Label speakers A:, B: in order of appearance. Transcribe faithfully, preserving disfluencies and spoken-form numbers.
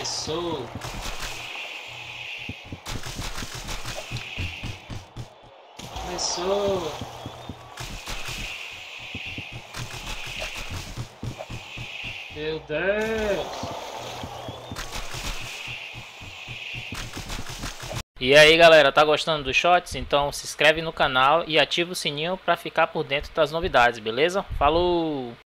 A: Começou. Começou. Meu Deus.
B: E aí galera, tá gostando dos shots? Então se inscreve no canal e ativa o sininho para ficar por dentro das novidades, beleza? Falou!